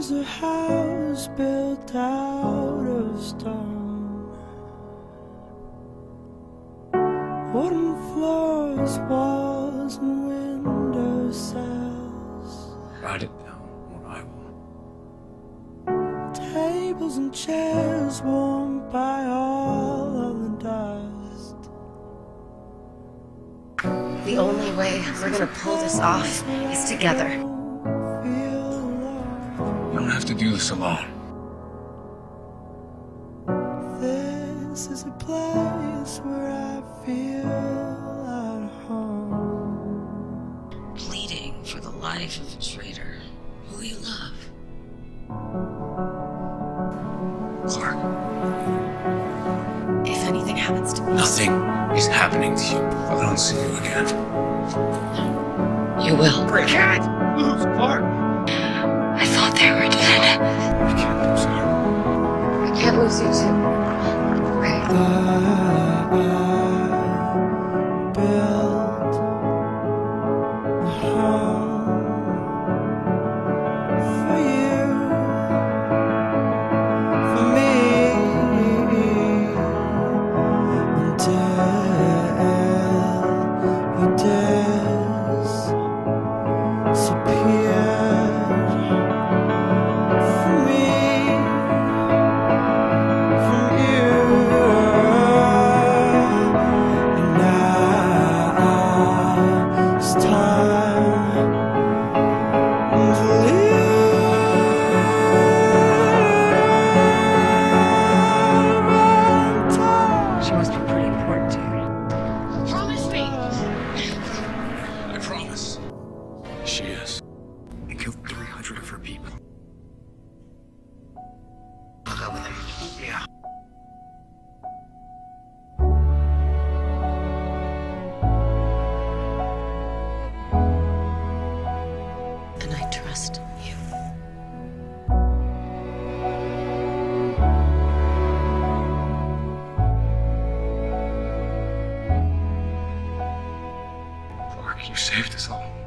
There's a house built out of stone, wooden floors, walls and window sills. Write it down or I will. Tables and chairs warmed by all of the dust. The only way we're gonna pull this off is together. You don't have to do this alone. This is a place where I feel at home. Pleading for the life of a traitor who you love. Clark, If anything happens to me, nothing is happening to you. If I don't see you again. you will. I can't lose Clark. I thought they were dead. I can't lose her. I can't lose you too. Right? I built a home for you, for me, until you disappeared from me, from you. And now it's time to leave. She must be pretty important to you. Promise me. I promise. She is. And killed 300 of her people. I'll go with him. Yeah. And I trust you. Clark, you saved us all.